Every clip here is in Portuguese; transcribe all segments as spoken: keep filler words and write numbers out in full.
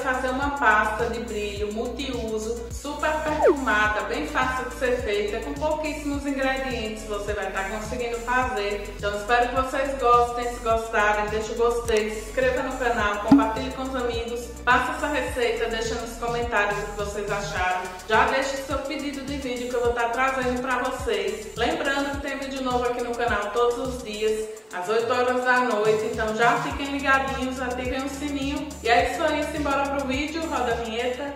fazer uma pasta de brilho multiuso, super perfumada, bem fácil de ser feita, com pouquíssimos ingredientes você vai estar conseguindo fazer. Então espero que vocês gostem. Se gostarem, deixa o gostei, se inscreva no canal, compartilhe com os amigos, faça essa receita, deixa nos comentários o que vocês acharam. Já deixa o seu pedido de vídeo que eu vou estar trazendo para vocês. Lembrando que tem vídeo novo aqui no canal todos os dias, às oito horas da noite, então já fiquem ligadinhos, ativem o sininho. E é isso aí, simbora pro vídeo, roda a vinheta.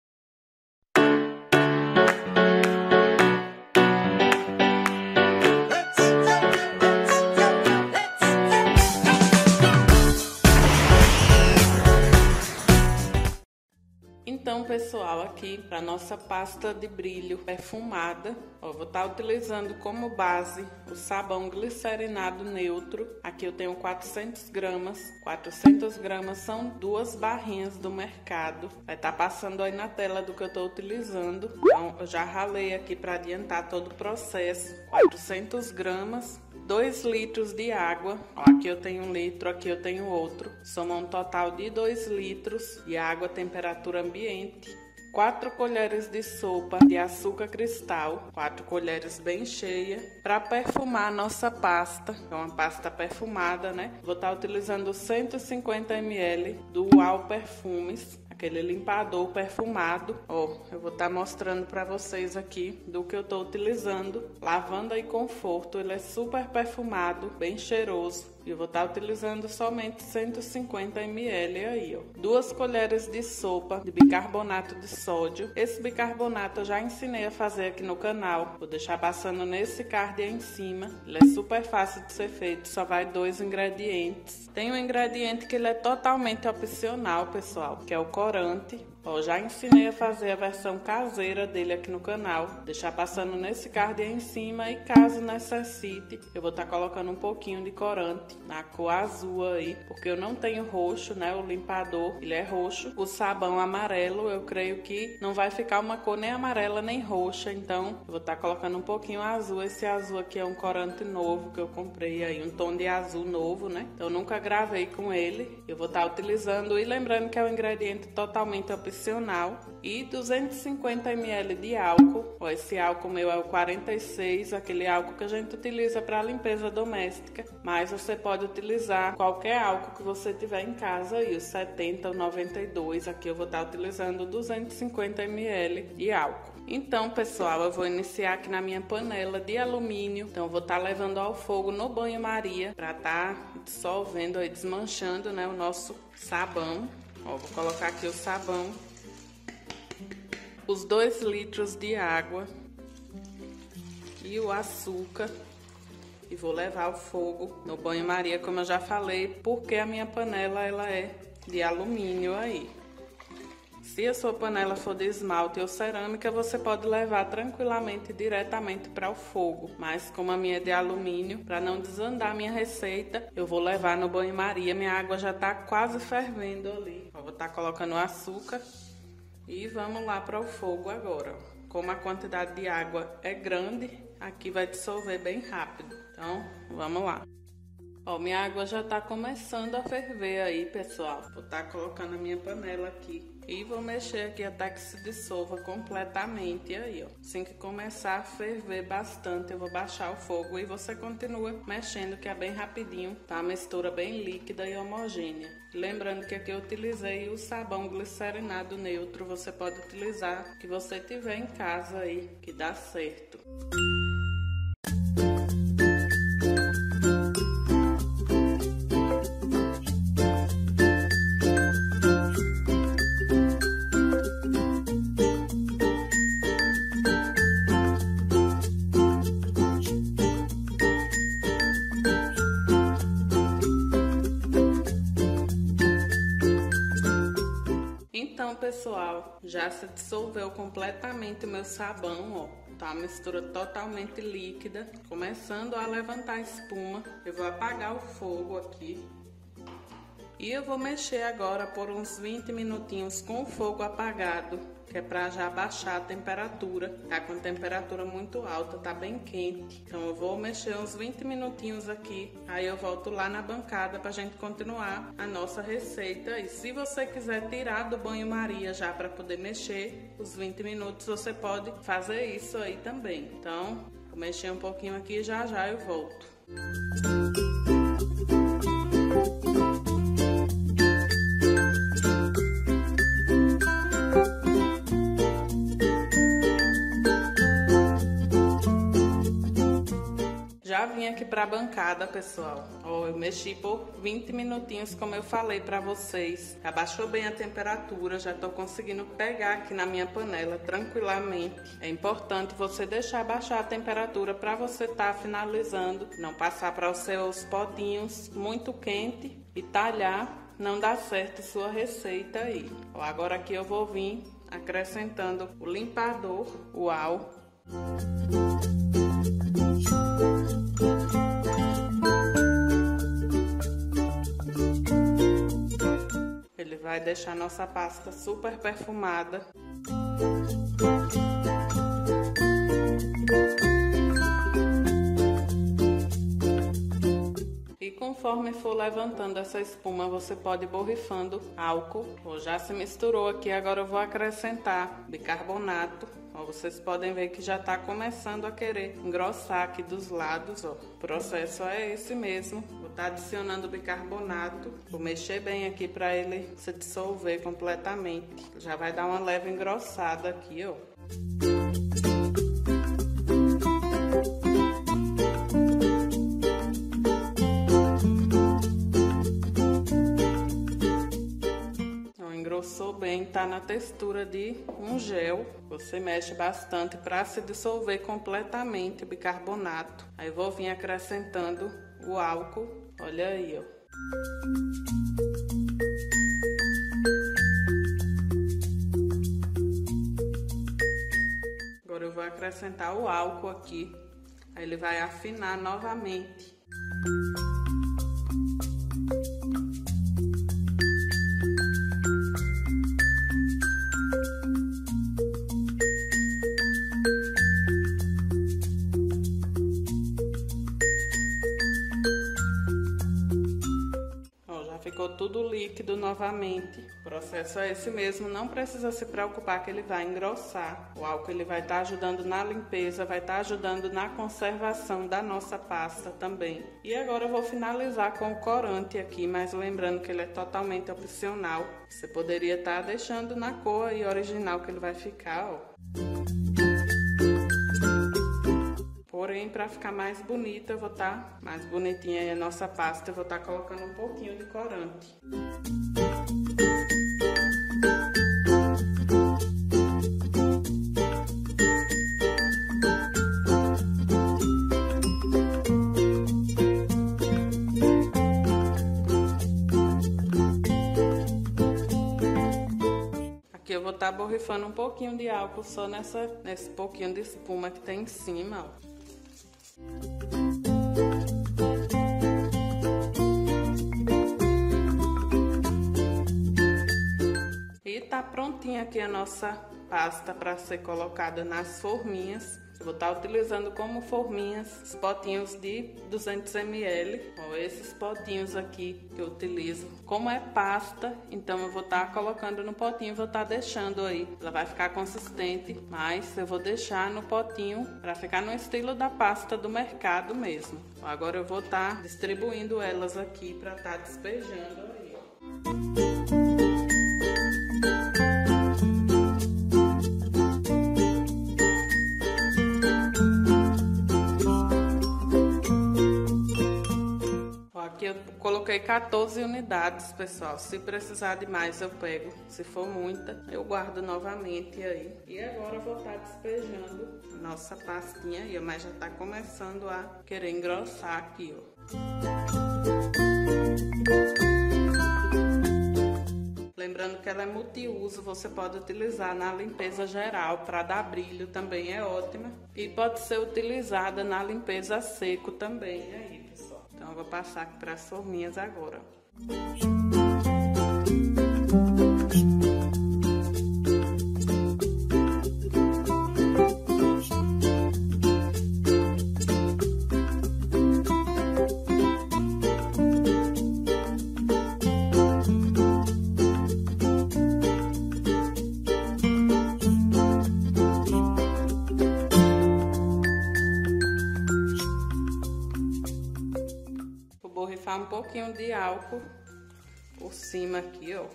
Então, pessoal, aqui para nossa pasta de brilho perfumada, ó, vou estar utilizando como base o sabão glicerinado neutro. Aqui eu tenho quatrocentas gramas, quatrocentas gramas são duas barrinhas do mercado. Vai estar passando aí na tela do que eu estou utilizando. Então, eu já ralei aqui para adiantar todo o processo. quatrocentas gramas. dois litros de água, ó, aqui eu tenho um litro, aqui eu tenho outro, soma um total de dois litros de água a temperatura ambiente, quatro colheres de sopa de açúcar cristal, quatro colheres bem cheia, para perfumar a nossa pasta, é uma pasta perfumada, né? Vou estar utilizando cento e cinquenta mililitros do Uau Perfumes, aquele limpador perfumado. Ó, eu vou estar mostrando para vocês aqui do que eu estou utilizando. Lavanda e Conforto, ele é super perfumado, bem cheiroso. E eu vou estar utilizando somente cento e cinquenta mililitros aí, ó. Duas colheres de sopa de bicarbonato de sódio. Esse bicarbonato eu já ensinei a fazer aqui no canal. Vou deixar passando nesse card aí em cima. Ele é super fácil de ser feito, só vai dois ingredientes. Tem um ingrediente que ele é totalmente opcional, pessoal, que é o corante. Ó, já ensinei a fazer a versão caseira dele aqui no canal. Deixar passando nesse card aí em cima e caso necessite, eu vou estar colocando um pouquinho de corante na cor azul aí, porque eu não tenho roxo, né? O limpador, ele é roxo. O sabão amarelo, eu creio que não vai ficar uma cor nem amarela nem roxa, então eu vou estar colocando um pouquinho azul. Esse azul aqui é um corante novo que eu comprei aí, um tom de azul novo, né? Então eu nunca gravei com ele. Eu vou estar utilizando e lembrando que é um ingrediente totalmente opcional. E duzentos e cinquenta mililitros de álcool. Ó, esse álcool meu é o quarenta e seis, aquele álcool que a gente utiliza para limpeza doméstica, mas você pode utilizar qualquer álcool que você tiver em casa aí, o setenta ou noventa e dois. Aqui eu vou estar utilizando duzentos e cinquenta mililitros de álcool. Então, pessoal, eu vou iniciar aqui na minha panela de alumínio. Então eu vou estar levando ao fogo no banho-maria para estar dissolvendo aí, desmanchando, né, o nosso sabão. Ó, vou colocar aqui o sabão, os dois litros de água e o açúcar e vou levar ao fogo no banho-maria, como eu já falei, porque a minha panela ela é de alumínio aí. Se a sua panela for de esmalte ou cerâmica, você pode levar tranquilamente diretamente para o fogo, mas como a minha é de alumínio, para não desandar a minha receita, eu vou levar no banho-maria. Minha água já está quase fervendo ali. Eu vou estar colocando o açúcar e vamos lá para o fogo agora. Como a quantidade de água é grande, aqui vai dissolver bem rápido. Então, vamos lá. Ó, minha água já tá começando a ferver aí, pessoal. Vou estar colocando a minha panela aqui e vou mexer aqui até que se dissolva completamente aí, ó. Assim que começar a ferver bastante, eu vou baixar o fogo e você continua mexendo, que é bem rapidinho, tá? A mistura bem líquida e homogênea. Lembrando que aqui eu utilizei o sabão glicerinado neutro, você pode utilizar o que você tiver em casa aí, que dá certo. Então, pessoal, já se dissolveu completamente o meu sabão, ó. Tá uma mistura totalmente líquida, começando a levantar espuma. Eu vou apagar o fogo aqui E eu vou mexer agora por uns vinte minutinhos com o fogo apagado, que é para já baixar a temperatura. Tá com temperatura muito alta, tá bem quente. Então eu vou mexer uns vinte minutinhos aqui, aí eu volto lá na bancada pra gente continuar a nossa receita. E se você quiser tirar do banho-maria já para poder mexer os vinte minutos, você pode fazer isso aí também. Então, vou mexer um pouquinho aqui e já já eu volto. Já vim aqui para a bancada, pessoal. Ó, eu mexi por vinte minutinhos, como eu falei para vocês. Abaixou bem a temperatura, já tô conseguindo pegar aqui na minha panela tranquilamente. É importante você deixar baixar a temperatura para você estar finalizando, não passar para os seus potinhos muito quente e talhar, não dá certo sua receita aí. Ó, agora aqui eu vou vir acrescentando o limpador, o álcool. Ele vai deixar nossa pasta super perfumada. E conforme for levantando essa espuma, você pode ir borrifando álcool. Ó, já se misturou aqui, agora eu vou acrescentar bicarbonato. Ó, vocês podem ver que já está começando a querer engrossar aqui dos lados, ó. O processo é esse mesmo. Vou estar adicionando bicarbonato. Vou mexer bem aqui para ele se dissolver completamente. Já vai dar uma leve engrossada aqui, ó. Engrossou bem, tá na textura de um gel. Você mexe bastante para se dissolver completamente o bicarbonato. Aí vou vir acrescentando o álcool. Olha aí, ó. Agora eu vou acrescentar o álcool aqui. Aí ele vai afinar novamente. Ficou tudo líquido novamente. O processo é esse mesmo, não precisa se preocupar que ele vai engrossar. O álcool ele vai estar ajudando na limpeza, vai estar ajudando na conservação da nossa pasta também. E agora eu vou finalizar com o corante aqui, mas lembrando que ele é totalmente opcional. Você poderia estar deixando na cor aí original que ele vai ficar, ó. Porém, para ficar mais bonita, eu vou estar mais bonitinha aí a nossa pasta, eu vou estar colocando um pouquinho de corante. Aqui eu vou estar borrifando um pouquinho de álcool só nessa, nesse pouquinho de espuma que tem em cima, ó. E tá prontinha aqui a nossa pasta para ser colocada nas forminhas. Eu vou estar utilizando como forminhas os potinhos de duzentos mililitros. Ó, esses potinhos aqui que eu utilizo. Como é pasta, então eu vou estar colocando no potinho, vou estar deixando aí. Ela vai ficar consistente, mas eu vou deixar no potinho para ficar no estilo da pasta do mercado mesmo. Agora eu vou estar distribuindo elas aqui para estar despejando aí, ó. Aqui eu coloquei quatorze unidades, pessoal. Se precisar de mais, eu pego. Se for muita, eu guardo novamente aí. E agora eu vou estar despejando a nossa pastinha aí, mas já tá começando a querer engrossar aqui, ó. Lembrando que ela é multiuso, você pode utilizar na limpeza geral para dar brilho, também é ótima. E pode ser utilizada na limpeza a seco também aí, pessoal. Então eu vou passar aqui para as forminhas agora. pouquinho de álcool por cima aqui, ó.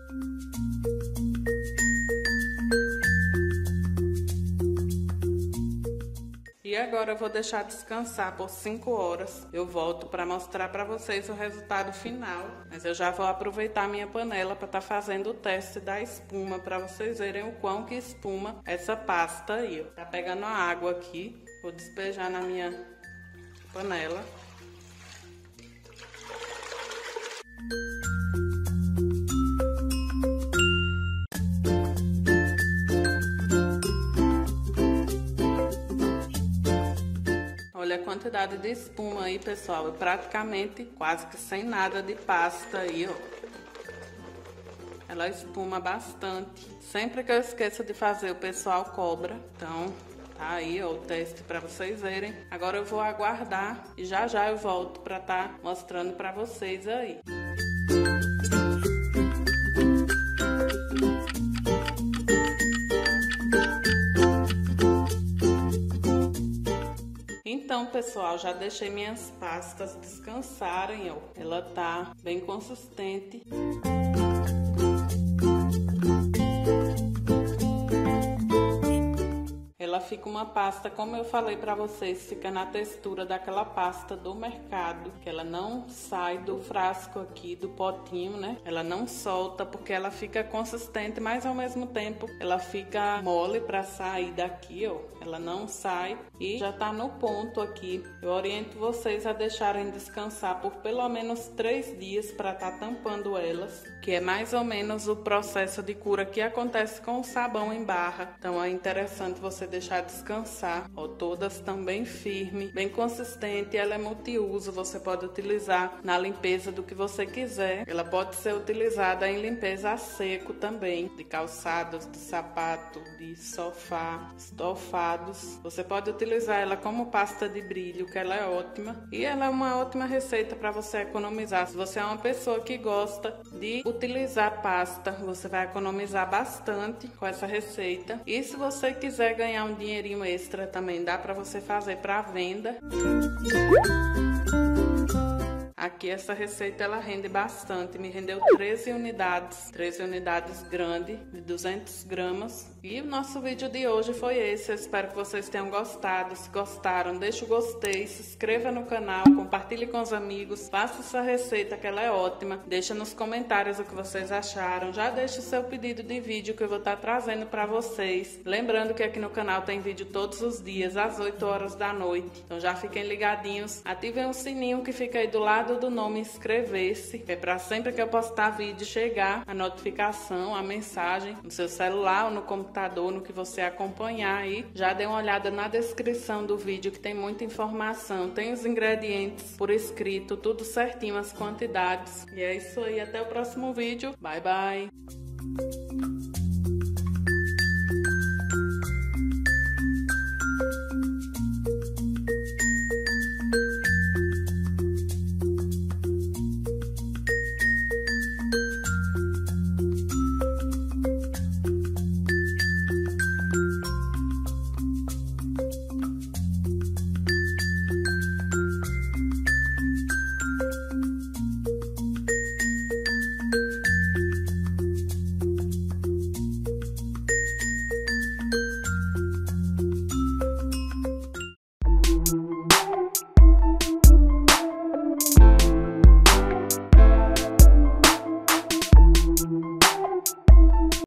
E agora eu vou deixar descansar por cinco horas. Eu volto para mostrar para vocês o resultado final. Mas eu já vou aproveitar a minha panela para estar tá fazendo o teste da espuma, para vocês verem o quão que espuma essa pasta aí, ó. Tá pegando a água aqui. Vou despejar na minha panela. Olha a quantidade de espuma aí, pessoal. É praticamente quase que sem nada de pasta aí, ó. Ela espuma bastante. Sempre que eu esqueço de fazer, o pessoal cobra. Então, tá aí, ó, o teste para vocês verem. Agora eu vou aguardar e já já eu volto para estar mostrando para vocês aí. Então, pessoal, já deixei minhas pastas descansarem, ó. Ela tá bem consistente. Ela fica uma pasta, como eu falei pra vocês, fica na textura daquela pasta do mercado, que ela não sai do frasco aqui, do potinho, né? Ela não solta, porque ela fica consistente, mas ao mesmo tempo ela fica mole pra sair daqui, ó. Ela não sai e já tá no ponto aqui. Eu oriento vocês a deixarem descansar por pelo menos três dias pra tá tampando elas, que é mais ou menos o processo de cura que acontece com o sabão em barra. Então é interessante você deixar descansar. Ó, todas estão bem firme, bem consistente. Ela é multiuso, você pode utilizar na limpeza do que você quiser. Ela pode ser utilizada em limpeza a seco também, de calçados, de sapato, de sofá, estofados. Você pode utilizar ela como pasta de brilho, que ela é ótima. E ela é uma ótima receita para você economizar. Se você é uma pessoa que gosta de utilizar pasta, você vai economizar bastante com essa receita. E se você quiser ganhar um dinheirinho extra também, dá para você fazer para venda. Aqui essa receita ela rende bastante, me rendeu treze unidades, treze unidades grandes, de duzentas gramas. E o nosso vídeo de hoje foi esse, eu espero que vocês tenham gostado. Se gostaram, deixa o gostei, se inscreva no canal, compartilhe com os amigos, faça essa receita que ela é ótima. Deixa nos comentários o que vocês acharam, já deixa o seu pedido de vídeo que eu vou estar trazendo para vocês. Lembrando que aqui no canal tem vídeo todos os dias, às oito horas da noite, então já fiquem ligadinhos, ativem o sininho que fica aí do lado do nome inscrever-se, que é para sempre que eu postar vídeo chegar a notificação, a mensagem no seu celular ou no computador, no que você acompanhar aí. Já dê uma olhada na descrição do vídeo que tem muita informação, tem os ingredientes por escrito, tudo certinho, as quantidades. E é isso aí, até o próximo vídeo. Bye, bye!